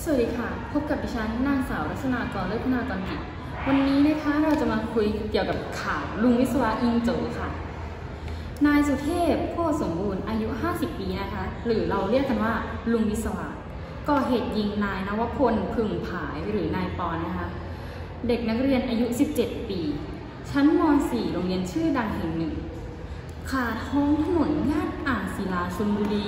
สวัสดีค่ะพบกับดิฉันนางสาวรัชนากรเลิศพนากรกิจวันนี้นะคะเราจะมาคุยเกี่ยวกับข่าวลุงวิศวะอิงโจค่ะนายสุเทพโพสมบูรณ์อายุ50ปีนะคะหรือเราเรียกกันว่าลุงวิศวะก่อเหตุยิงนายนวพลผึ่งผายหรือนายปอนนะคะเด็กนักเรียนอายุ17ปีชั้นม.4 โรงเรียนชื่อดังแห่งหนึ่งขาท้องถนนย่านอ่างศิลาชลบุรี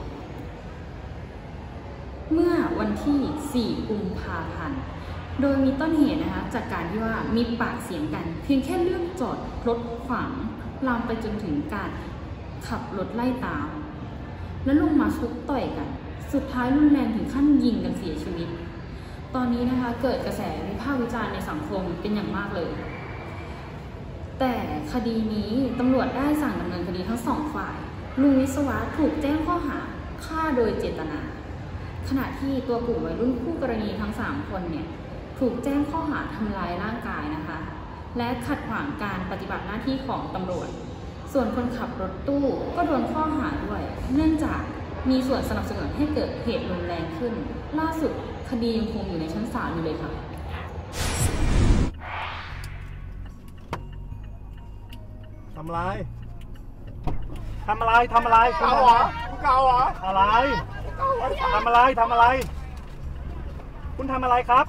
เมื่อวันที่ 4 กุมภาพันธ์ โดยมีต้นเหตุนะคะจากการที่ว่ามีปากเสียงกันเพียงแค่เรื่องจอดรถขวางลามไปจนถึงการขับรถไล่ตามและลงมาชกต่อยกันสุดท้ายรุนแรงถึงขั้นยิงกันเสียชีวิตตอนนี้นะคะเกิดกระแสวิพากษ์วิจารณ์ในสังคมเป็นอย่างมากเลยแต่คดีนี้ตำรวจได้สั่งดำเนินคดีทั้งสองฝ่ายลุงวิศวะถูกแจ้งข้อหาฆ่าโดยเจตนาขณะที่ตัวกลุ่มวัยรุ่นคู่กรณีทั้ง3คนเนี่ยถูกแจ้งข้อหาทำร้ายร่างกายนะคะและขัดขวางการปฏิบัติหน้าที่ของตำรวจส่วนคนขับรถตู้ก็โดนข้อหาด้วยเนื่องจากมีส่วนสนับสนุนให้เกิดเหตุรุนแรงขึ้นล่าสุดคดียังคงอยู่ในชั้นศาลอยู่เลยค่ะทำอะไรเก่าเหรอเก่าเหรออะไรทำอะไรคุณทำอะไรครับ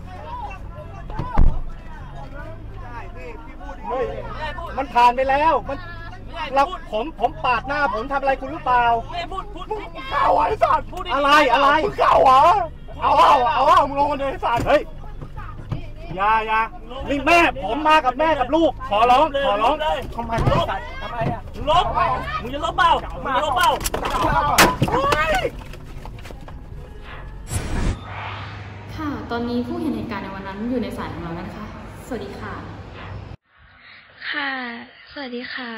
เฮ้ยมันผ่านไปแล้วผมปาดหน้าผมทำอะไรคุณหรือเปล่ามึงเก่าไอ้สัตว์อะไรมึงเก่าเหรอเอามึงลงมาเลยไอ้สัตว์เฮ้ยอย่านี่แม่ผมมากับแม่กับลูกขอร้องทำไมอ่ะลบมึงจะลบเปล่าค่ะตอนนี้ผู้เห็นเหตุการณ์ในวันนั้นอยู่ในสายของเรานะคะสวัสดีค่ะสวัสดีค่ะ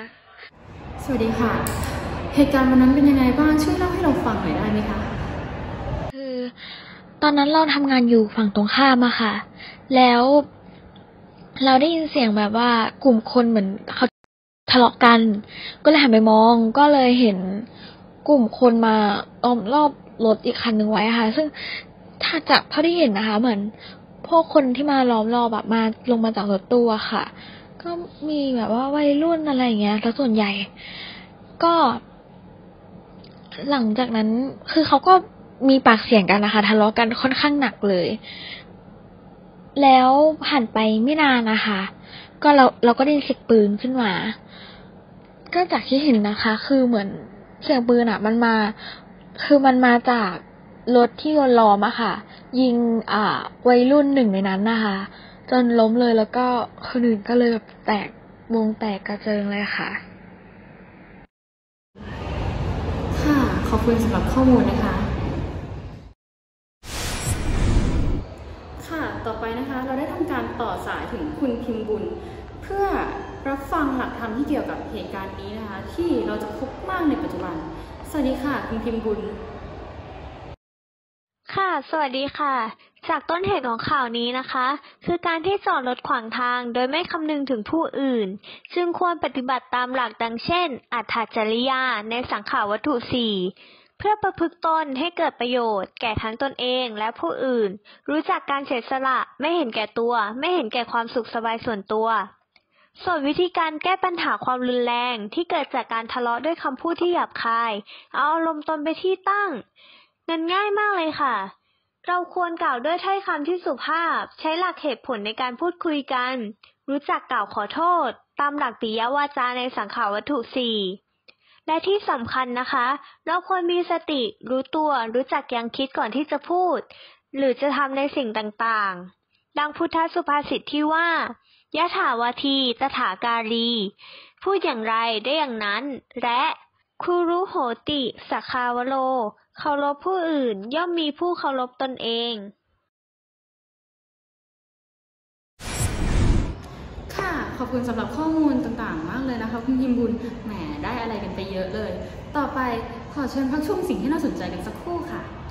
เหตุการณ์วันนั้นเป็นยังไงบ้างช่วยเล่าให้เราฟังหน่อยได้ไหมคะคือตอนนั้นเราทำงานอยู่ฝั่งตรงข้ามอะค่ะแล้วเราได้ยินเสียงแบบว่ากลุ่มคนเหมือนเขาทะเลาะกันก็เลยหันไปมองก็เลยเห็นกลุ่มคนมาล้อมรอบรถอีกคันหนึ่งไว้ค่ะซึ่งถ้าจากเท่าที่เห็นนะคะเหมือนพวกคนที่มาล้อมรอบแบบมาลงมาจากรถตู้อะค่ะก็มีแบบว่าวัยรุ่นอะไรอย่างเงี้ยแล้วส่วนใหญ่ก็หลังจากนั้นคือเขาก็มีปากเสียงกันนะคะทะเลาะกันค่อนข้างหนักเลยแล้วผ่านไปไม่นานนะคะก็เราก็ได้ยินเสียงปืนขึ้นมาก็จากที่เห็นนะคะคือเหมือนเสียงปืนอ่ะมันมาจากรถที่โดนล้อมอะค่ะยิงวัยรุ่นหนึ่งในนั้นนะคะจนล้มเลยแล้วก็คนอื่นก็เลยแบบวงแตกกระเจิงเลยค่ะขอบคุณสำหรับข้อมูลนะคะต่อไปนะคะเราได้ทำการต่อสายถึงคุณพิมพ์บุญเพื่อรับฟังหลักธรรมที่เกี่ยวกับเหตุการณ์นี้นะคะที่เราจะพบมากในปัจจุบันสวัสดีค่ะคุณพิมพ์บุญค่ะสวัสดีค่ะจากต้นเหตุของข่าวนี้นะคะคือการที่จอดรถขวางทางโดยไม่คำนึงถึงผู้อื่นจึงควรปฏิบัติตามหลักดังเช่นอัตถจริยาในสังขารวัตถุ4เพื่อประพฤติตนให้เกิดประโยชน์แก่ทั้งตนเองและผู้อื่นรู้จักการเสียสละไม่เห็นแก่ตัวไม่เห็นแก่ความสุขสบายส่วนตัวส่วนวิธีการแก้ปัญหาความรุนแรงที่เกิดจากการทะเลาะด้วยคำพูดที่หยาบคายเอาอารมณ์ตนไปที่ตั้งนั้นง่ายมากเลยค่ะเราควรกล่าวด้วยถ้อยคำที่สุภาพใช้หลักเหตุผลในการพูดคุยกันรู้จักกล่าวขอโทษตามหลักปิยวาจาในสังขารวัตถุ4และที่สำคัญนะคะเราควรมีสติรู้ตัวรู้จักยั้งคิดก่อนที่จะพูดหรือจะทำในสิ่งต่างๆดังพุทธสุภาษิตที่ว่ายะถาวาทีตถาการีพูดอย่างไรได้อย่างนั้นและคุรุโหติสัคคาวโรเคารพผู้อื่นย่อมมีผู้เคารพตนเองขอบคุณสำหรับข้อมูลต่างๆมากเลยนะคะคุณพิมพ์บุญแหมได้อะไรกันไปเยอะเลยต่อไปขอเชิญพักชมสิ่งที่น่าสนใจกันสักครู่ค่ะ